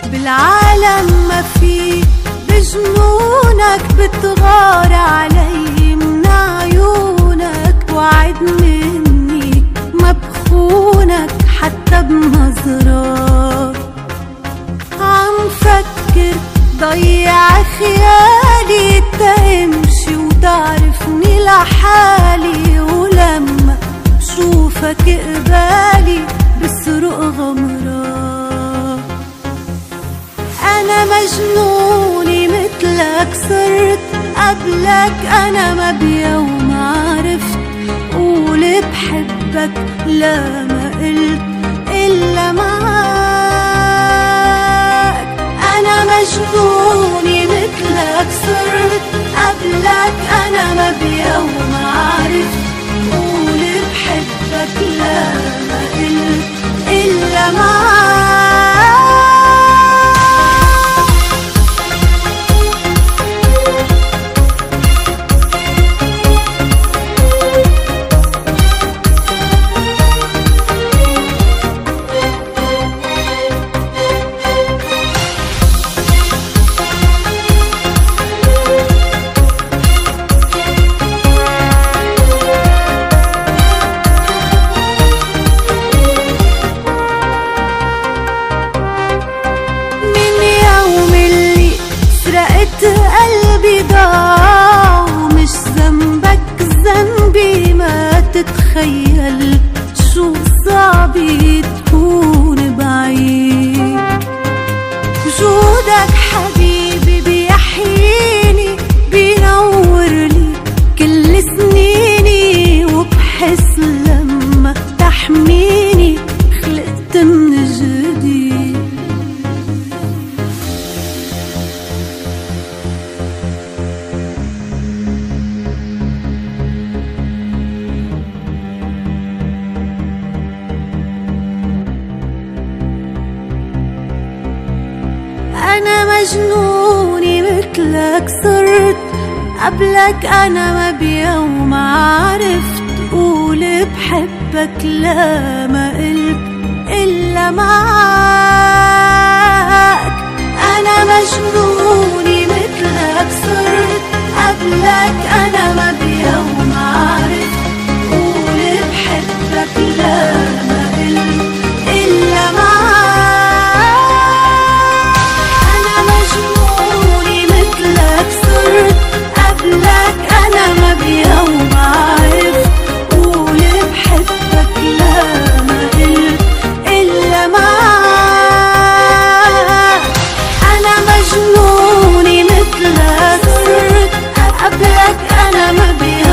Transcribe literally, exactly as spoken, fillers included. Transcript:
بالعالم ما في بجنونك بتغار علي من عيونك، وعد مني ما بخونك حتى بنظرات. عم فكر ضيع خيالي تمشي وتعرفني لحالي، ولما شوفك قبالي بسرق غمرات. أنا مجنوني مثلك صرت قبلك، أنا ما بيوم عرفت قول بحبك لا ما قلت إلا معاك. أنا مجنوني مثلك صرت قبلك، أنا ما بيوم عرفت قول بحبك لا ما قلت إلا معاك. قلبي ضاع ومش ذنبك ذنبي، ما تتخيل شو صعب تكون بعيد. وجودك حبيبي بيحييني بينور لي كل سنيني، وبحس لما تحميني خلقت من جديد. أنا مجنوني مثلك صرت قبلك، أنا ما بيوم عرفت قول بحبك لا ما قلت إلا معاك. أنا مجنوني مثلك صرت قبلك، أنا ما بيوم عرفت قول بحبك لا ما قلت إلا معاك. قبلك أنا ما بيوم عرفت قول بحبك لا ما قلت إلا معاك. أنا مجنوني مثلك صرت قبلك، أنا ما بيوم